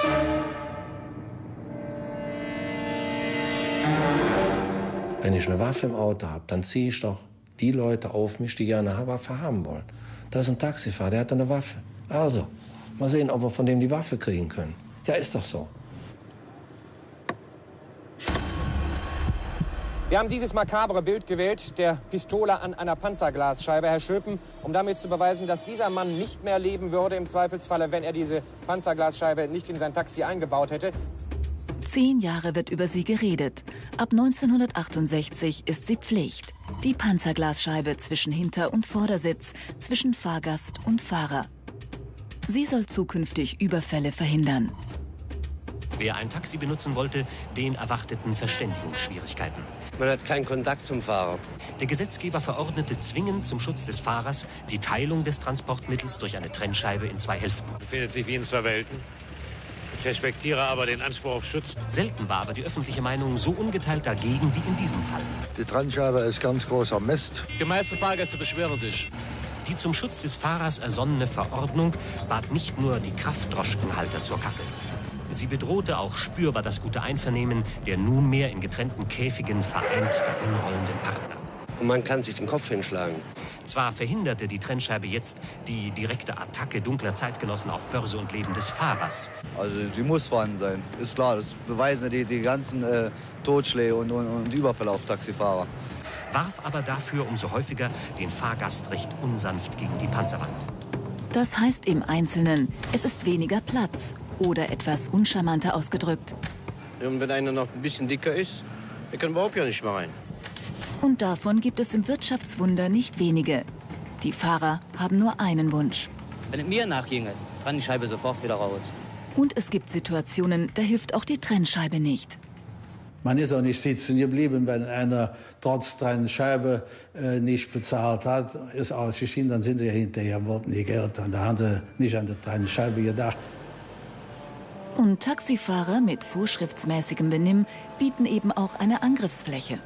Wenn ich eine Waffe im Auto habe, dann ziehe ich doch die Leute auf mich, die gerne eine Waffe haben wollen. Das ist ein Taxifahrer, der hat eine Waffe. Also, mal sehen, ob wir von dem die Waffe kriegen können. Ja, ist doch so. Wir haben dieses makabre Bild gewählt, der Pistole an einer Panzerglasscheibe, Herr Schöpen, um damit zu beweisen, dass dieser Mann nicht mehr leben würde, im Zweifelsfalle, wenn er diese Panzerglasscheibe nicht in sein Taxi eingebaut hätte. Zehn Jahre wird über sie geredet. Ab neunzehnhundertachtundsechzig ist sie Pflicht. Die Panzerglasscheibe zwischen Hinter- und Vordersitz, zwischen Fahrgast und Fahrer. Sie soll zukünftig Überfälle verhindern. Wer ein Taxi benutzen wollte, den erwarteten Verständigungsschwierigkeiten. Man hat keinen Kontakt zum Fahrer. Der Gesetzgeber verordnete zwingend zum Schutz des Fahrers die Teilung des Transportmittels durch eine Trennscheibe in zwei Hälften. Befindet sich wie in zwei Welten. Ich respektiere aber den Anspruch auf Schutz. Selten war aber die öffentliche Meinung so ungeteilt dagegen wie in diesem Fall. Die Trennscheibe ist ganz großer Mist. Die meisten Fahrgäste beschweren sich. Die zum Schutz des Fahrers ersonnene Verordnung bat nicht nur die Kraftdroschkenhalter zur Kasse. Sie bedrohte auch spürbar das gute Einvernehmen der nunmehr in getrennten Käfigen vereint dahinrollenden Partner. Und man kann sich den Kopf hinschlagen. Zwar verhinderte die Trennscheibe jetzt die direkte Attacke dunkler Zeitgenossen auf Börse und Leben des Fahrers. Also die muss vorhanden sein, ist klar. Das beweisen die, die ganzen äh, Totschläge und, und, und Überfälle auf Taxifahrer. Warf aber dafür umso häufiger den Fahrgast recht unsanft gegen die Panzerwand. Das heißt im Einzelnen, es ist weniger Platz. Oder etwas uncharmanter ausgedrückt. Und wenn einer noch ein bisschen dicker ist, der kann überhaupt ja nicht mehr rein. Und davon gibt es im Wirtschaftswunder nicht wenige. Die Fahrer haben nur einen Wunsch. Wenn es mir nachginge, dran die Scheibe sofort wieder raus. Und es gibt Situationen, da hilft auch die Trennscheibe nicht. Man ist auch nicht sitzen geblieben, wenn einer trotz Trennscheibe äh, nicht bezahlt hat, ist ausgeschieden, dann sind sie ja hinterher, wurden die Geld, dann haben sie nicht an die Trennscheibe gedacht. Und Taxifahrer mit vorschriftsmäßigem Benimm bieten eben auch eine Angriffsfläche.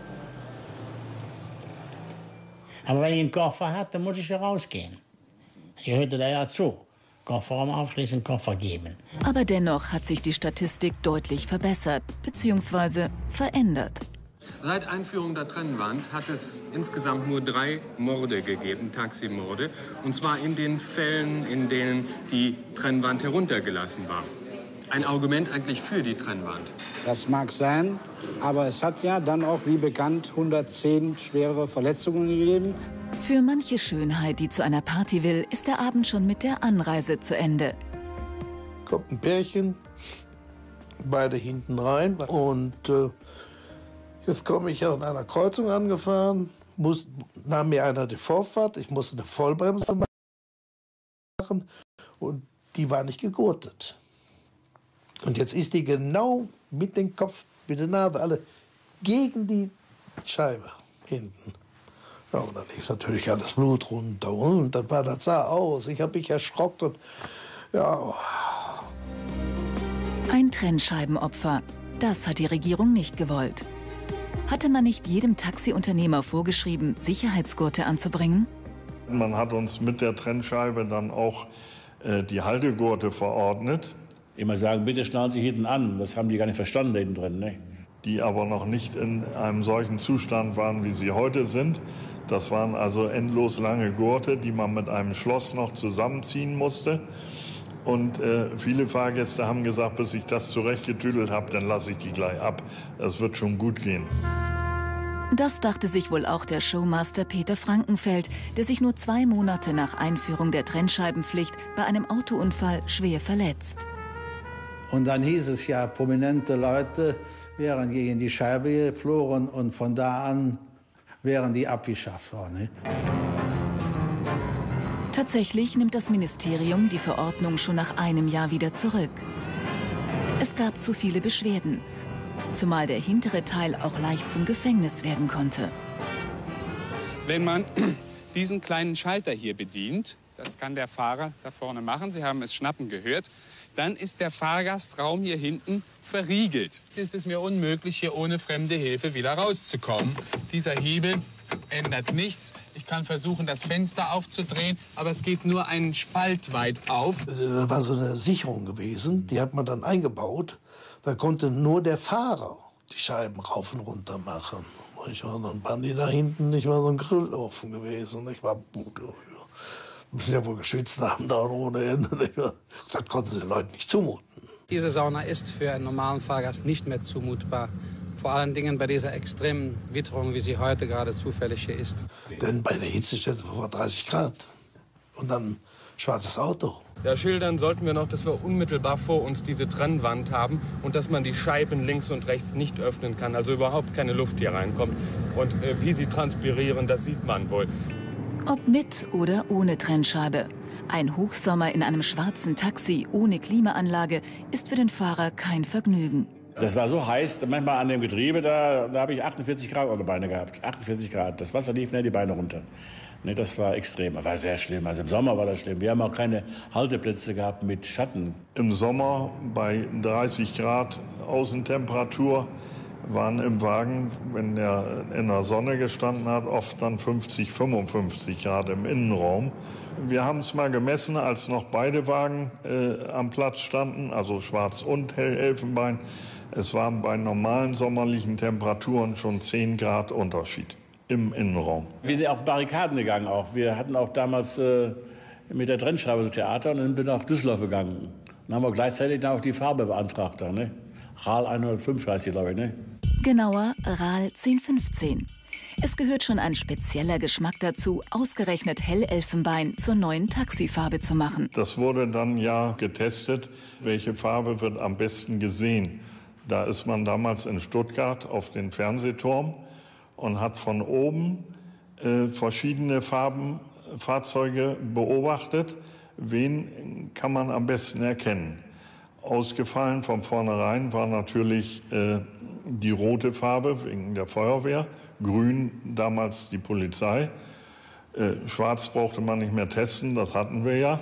Aber wenn ich einen Koffer habe, dann muss ich ja rausgehen. Ich hörte da ja zu. Kofferraum aufschließen, Koffer geben. Aber dennoch hat sich die Statistik deutlich verbessert bzw. verändert. Seit Einführung der Trennwand hat es insgesamt nur drei Morde gegeben, Taximorde. Und zwar in den Fällen, in denen die Trennwand heruntergelassen war. Ein Argument eigentlich für die Trennwand? Das mag sein, aber es hat ja dann auch, wie bekannt, hundertzehn schwere Verletzungen gegeben. Für manche Schönheit, die zu einer Party will, ist der Abend schon mit der Anreise zu Ende. Kommt ein Pärchen, beide hinten rein. Und äh, jetzt komme ich an einer Kreuzung angefahren, muss, nahm mir einer die Vorfahrt, ich musste eine Vollbremse machen und die war nicht gegurtet. Und jetzt ist die genau mit dem Kopf, mit der Nase, alle gegen die Scheibe hinten. Ja, und dann lief natürlich alles Blut runter und dann war das sah aus. Ich habe mich erschrocken. Ja. Ein Trennscheibenopfer. Das hat die Regierung nicht gewollt. Hatte man nicht jedem Taxiunternehmer vorgeschrieben, Sicherheitsgurte anzubringen? Man hat uns mit der Trennscheibe dann auch äh, die Haltegurte verordnet. Immer sagen, bitte schnallen Sie hinten an. Das haben die gar nicht verstanden da hinten drin. Ne? Die aber noch nicht in einem solchen Zustand waren, wie sie heute sind. Das waren also endlos lange Gurte, die man mit einem Schloss noch zusammenziehen musste. Und äh, viele Fahrgäste haben gesagt, bis ich das zurechtgetüdelt habe, dann lasse ich die gleich ab. Das wird schon gut gehen. Das dachte sich wohl auch der Showmaster Peter Frankenfeld, der sich nur zwei Monate nach Einführung der Trennscheibenpflicht bei einem Autounfall schwer verletzt. Und dann hieß es ja, prominente Leute wären gegen die Scheibe geflogen und von da an wären die abgeschafft worden. Tatsächlich nimmt das Ministerium die Verordnung schon nach einem Jahr wieder zurück. Es gab zu viele Beschwerden, zumal der hintere Teil auch leicht zum Gefängnis werden konnte. Wenn man diesen kleinen Schalter hier bedient, das kann der Fahrer da vorne machen, Sie haben es schnappen gehört, dann ist der Fahrgastraum hier hinten verriegelt. Es ist es mir unmöglich, hier ohne fremde Hilfe wieder rauszukommen. Dieser Hebel ändert nichts. Ich kann versuchen, das Fenster aufzudrehen, aber es geht nur einen Spalt weit auf. Das war so eine Sicherung gewesen, die hat man dann eingebaut. Da konnte nur der Fahrer die Scheiben rauf und runter machen. Ich war dann waren die da hinten, nicht mal so ein Grill offen gewesen. Ich war müssen ja wohl geschwitzt haben da ohne Ende. Das konnten sie den Leuten nicht zumuten. Diese Sauna ist für einen normalen Fahrgast nicht mehr zumutbar. Vor allen Dingen bei dieser extremen Witterung, wie sie heute gerade zufällig hier ist. Denn bei der Hitze steht es vor dreißig Grad. Und dann schwarzes Auto. Ja, schildern sollten wir noch, dass wir unmittelbar vor uns diese Trennwand haben und dass man die Scheiben links und rechts nicht öffnen kann, also überhaupt keine Luft hier reinkommt. Und äh, wie sie transpirieren, das sieht man wohl. Ob mit oder ohne Trennscheibe. Ein Hochsommer in einem schwarzen Taxi ohne Klimaanlage ist für den Fahrer kein Vergnügen. Das war so heiß, manchmal an dem Getriebe, da, da habe ich achtundvierzig Grad auf die Beine gehabt. achtundvierzig Grad. Das Wasser lief nicht die Beine runter. Ne, das war extrem, das war sehr schlimm. Also im Sommer war das schlimm. Wir haben auch keine Halteplätze gehabt mit Schatten. Im Sommer bei dreißig Grad Außentemperatur waren im Wagen, wenn er in der Sonne gestanden hat, oft dann fünfzig, fünfundfünfzig Grad im Innenraum. Wir haben es mal gemessen, als noch beide Wagen äh, am Platz standen, also Schwarz und Hell-Elfenbein. Es waren bei normalen sommerlichen Temperaturen schon zehn Grad Unterschied im Innenraum. Wir sind auf Barrikaden gegangen auch. Wir hatten auch damals äh, mit der Trennscheibe so Theater und dann bin ich nach Düsseldorf gegangen. Dann haben wir gleichzeitig dann auch die Farbe beantragt. Da, ne? R A L hundertfünf heißt die, glaube ich. Ne? Genauer R A L zehn fünfzehn. Es gehört schon ein spezieller Geschmack dazu, ausgerechnet Hellelfenbein zur neuen Taxifarbe zu machen. Das wurde dann ja getestet, welche Farbe wird am besten gesehen. Da ist man damals in Stuttgart auf den Fernsehturm und hat von oben äh, verschiedene Farben, Fahrzeuge beobachtet. Wen kann man am besten erkennen? Ausgefallen von vornherein war natürlich äh, die rote Farbe wegen der Feuerwehr, grün damals die Polizei, äh, schwarz brauchte man nicht mehr testen, das hatten wir ja.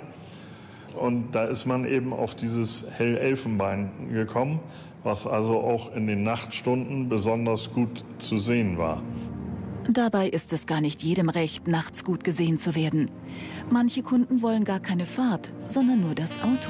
Und da ist man eben auf dieses Hellelfenbein gekommen, was also auch in den Nachtstunden besonders gut zu sehen war. Dabei ist es gar nicht jedem recht, nachts gut gesehen zu werden. Manche Kunden wollen gar keine Fahrt, sondern nur das Auto.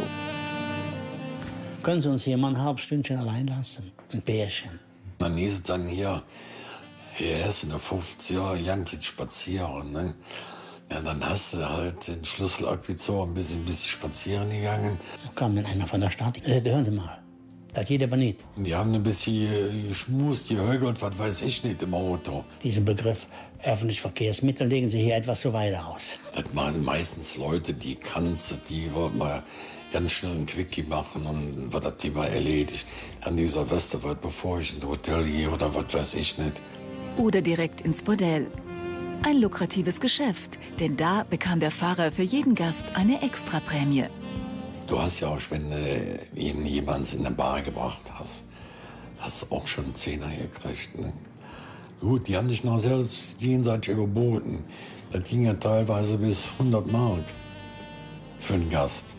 Können Sie uns hier mal ein halbes Stündchen allein lassen? Ein Bärchen. Dann hieß es dann hier, hier ist in der fünfziger Yankees spazieren. Ne? Ja, dann hast du halt den Schlüssel abgezogen, ein bisschen, ein bisschen spazieren gegangen. Da kam dann einer von der Stadt, äh, hören Sie mal, das geht aber nicht. Die haben ein bisschen geschmust, gehögelt, was weiß ich nicht, im Auto. Diesen Begriff öffentliches Verkehrsmittel legen Sie hier etwas so weit aus. Das machen meistens Leute, die kannst, die wollen mal ganz schnell ein Quickie machen und wird das Thema erledigt. An dieser Westerwald, bevor ich in ein Hotel gehe oder was weiß ich nicht. Oder direkt ins Bordell. Ein lukratives Geschäft, denn da bekam der Fahrer für jeden Gast eine Extraprämie. Du hast ja auch, wenn du ihnen jemanden in eine Bar gebracht hast, hast du auch schon einen Zehner gekriegt. Ne? Gut, die haben dich noch selbst gegenseitig überboten. Das ging ja teilweise bis hundert Mark für einen Gast.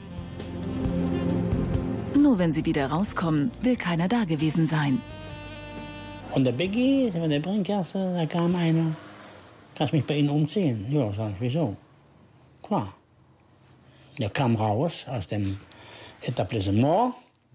Nur wenn sie wieder rauskommen, will keiner da gewesen sein. Und der Biggie, von der Bringkasse, da kam einer. Kannst mich bei Ihnen umziehen? Ja, sag ich, wieso? Klar. Der kam raus aus dem Etablissement.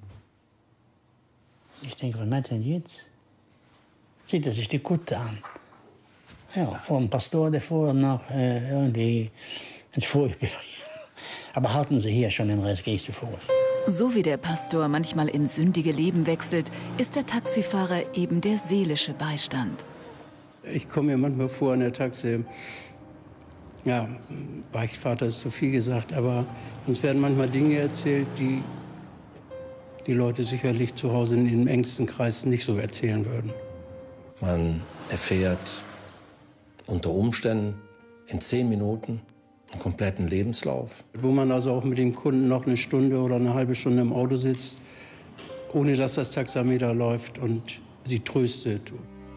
Ich denke, was meint denn jetzt? Zieht er sich die Kutte an. Ja, vor dem Pastor, der fuhr noch äh, irgendwie ins Furchtbare. Aber halten Sie hier schon den Rest, gehst du vor. So wie der Pastor manchmal ins sündige Leben wechselt, ist der Taxifahrer eben der seelische Beistand. Ich komme mir manchmal vor in der Taxi, ja, Beichtvater ist zu viel gesagt, aber uns werden manchmal Dinge erzählt, die die Leute sicherlich zu Hause in dem engsten Kreis nicht so erzählen würden. Man erfährt unter Umständen in zehn Minuten einen kompletten Lebenslauf. Wo man also auch mit dem Kunden noch eine Stunde oder eine halbe Stunde im Auto sitzt, ohne dass das Taxameter läuft und sie tröstet.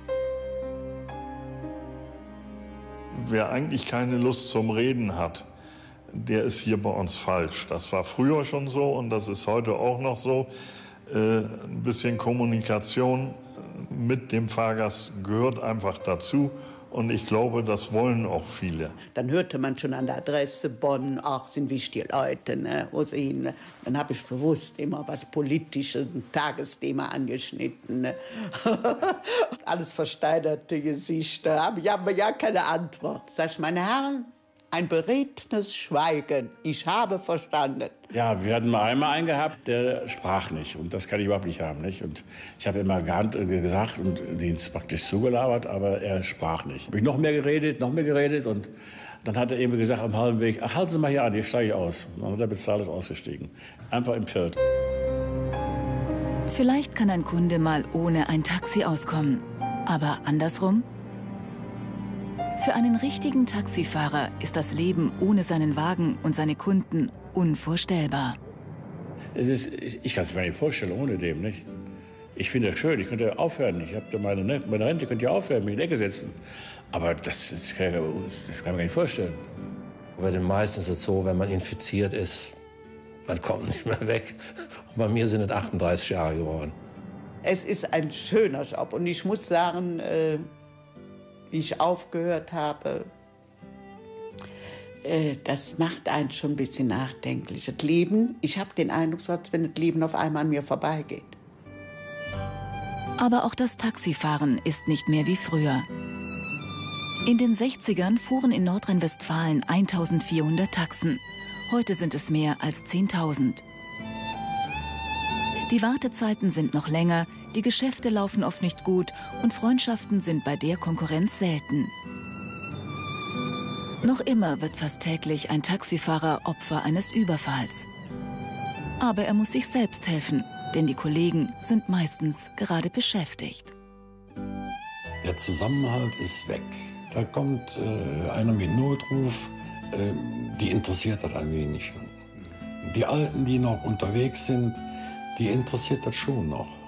Wer eigentlich keine Lust zum Reden hat, der ist hier bei uns falsch. Das war früher schon so und das ist heute auch noch so. Äh, ein bisschen Kommunikation mit dem Fahrgast gehört einfach dazu. Und ich glaube, das wollen auch viele. Dann hörte man schon an der Adresse Bonn, ach, sind wichtige Leute, ne, wo sie hin. Dann habe ich bewusst immer was Politisches, ein Tagesthema angeschnitten. Ne. Alles versteinerte Gesichter, haben ja, ja keine Antwort. Sag ich, meine Herren, ein beredtes Schweigen. Ich habe verstanden. Ja, wir hatten mal einmal einen gehabt, der sprach nicht. Und das kann ich überhaupt nicht haben. Nicht? Und ich habe immer gesagt und den praktisch zugelabert, aber er sprach nicht. Habe ich noch mehr geredet, noch mehr geredet. Und dann hat er irgendwie gesagt am halben Weg, ach, halten Sie mal hier an, ich steige aus. Und dann hat er bezahlt, ist ausgestiegen. Einfach im Feld. Vielleicht kann ein Kunde mal ohne ein Taxi auskommen. Aber andersrum? Für einen richtigen Taxifahrer ist das Leben ohne seinen Wagen und seine Kunden unvorstellbar. Es ist, ich kann es mir nicht vorstellen ohne dem. Nicht? Ich finde das schön, ich könnte aufhören. Ich habe meine, meine Rente, könnte ja aufhören, mich in die Ecke setzen. Aber das, das, kann, das kann ich mir gar nicht vorstellen. Bei den meisten ist es so, wenn man infiziert ist, man kommt nicht mehr weg. Und bei mir sind es achtunddreißig Jahre geworden. Es ist ein schöner Job und ich muss sagen, äh, wie ich aufgehört habe, äh, das macht einen schon ein bisschen nachdenklich. Das Leben, ich habe den Eindruck, als wenn das Leben auf einmal an mir vorbeigeht. Aber auch das Taxifahren ist nicht mehr wie früher. In den sechzigern fuhren in Nordrhein-Westfalen eintausendvierhundert Taxen. Heute sind es mehr als zehntausend. Die Wartezeiten sind noch länger, die Geschäfte laufen oft nicht gut und Freundschaften sind bei der Konkurrenz selten. Noch immer wird fast täglich ein Taxifahrer Opfer eines Überfalls. Aber er muss sich selbst helfen, denn die Kollegen sind meistens gerade beschäftigt. Der Zusammenhalt ist weg. Da kommt äh, einer mit Notruf, äh, die interessiert das ein wenig. Die Alten, die noch unterwegs sind, die interessiert das schon noch.